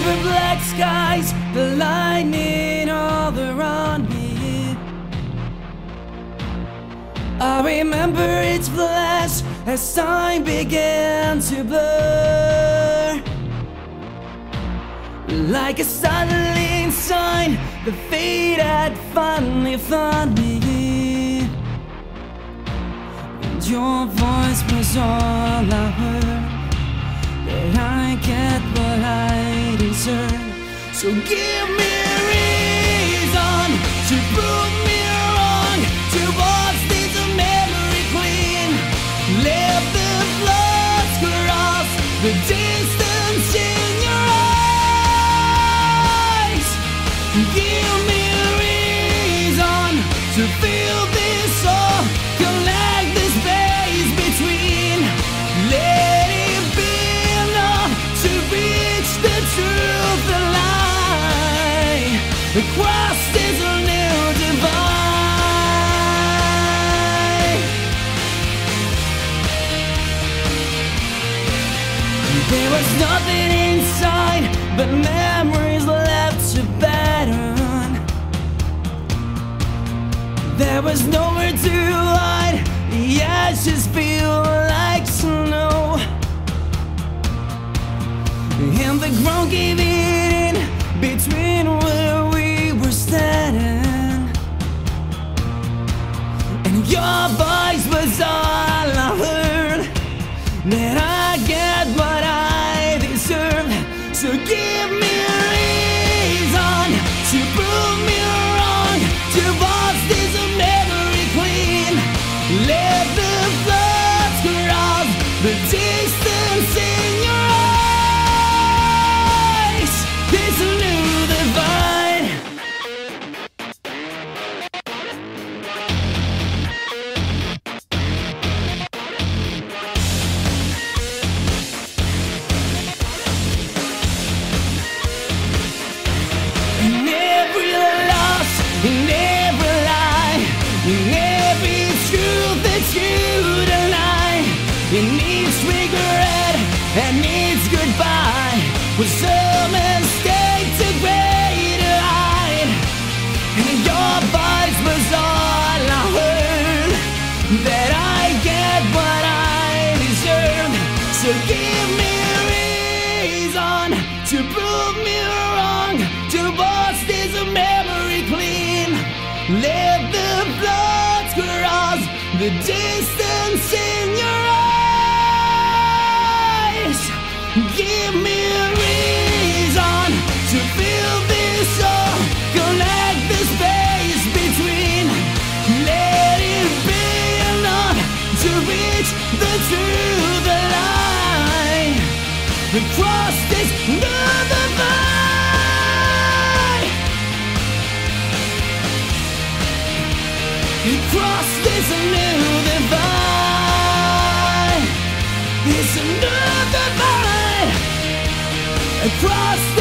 over black skies, the lightning all around me. I remember its flash as time began to blur. Like a startling sign, the fate had finally found me. And your voice was all I heard, that I get what I deserve. So give me a reason to prove me wrong, to wash this memory clean. Let the blood cross the distance in your eyes. Give me a reason to feel this soul, collect the space between. Let it be enough to reach the truth, the line across this new divide. There was nothing inside but memories left to pattern. There was nowhere to hide, the ashes feel like snow. And the ground gave in between where we were standing. And your voice was all I heard, that I get what I deserve. So give me a reason to prove me wrong, to wash this memory clean. Let the blood cross the distance in your eyes. This new divide. In every loss, in every lie, in every truth that you deny, in each regret and each goodbye was a mistake too great to hide. And your voice was all I heard, that I get what I deserve. So give me a reason to prove me wrong, to wash this memory clean. Let the blood cross the distance in your eyes. Give me a reason to feel this soul, collect the space between. Let it be enough to reach the truth, the line across this new divide. Across this new divide, this new divide. Across